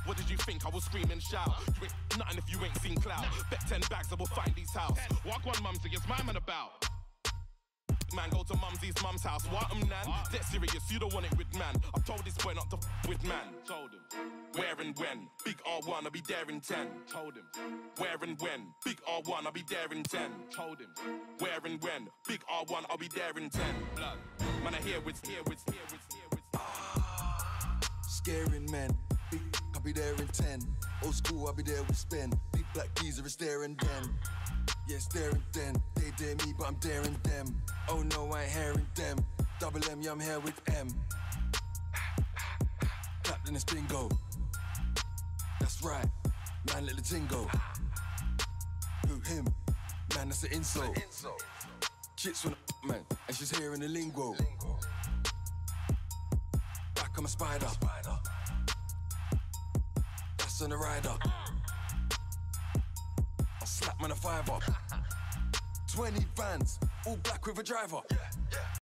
What did you think? I will scream and shout. You ain't nothing if you ain't seen clout. Bet 10 bags I will find these house. Walk one mumsy, it's my man about. Man, go to Mumsy's mum's house. What nan? Dead serious, you don't want it with man. I've told this boy not to with man. Told him. Where and when? Big R1, I'll be there in 10. Told him. Where and when? Big R1, I'll be there in 10. Told him. Where and when? Big R1, I'll be there in 10. Blood. Man, I hear what's here. Scaring men. Big, I'll be there in 10. Old school, I'll be there with Spin. Big black geezer is there and then. Yeah, it's there and then. They dare me, but I'm daring them. Oh no, I ain't hearing them. Double M, yeah, I'm here with M. Clap, then it's bingo. That's right, man, let the ting go. Who, him? Man, that's an insult. Chits when man, and she's hearing the lingo. Back, I'm a spider. That's on the rider. I'll slap man a 5 up. 20 vans, all black with a driver.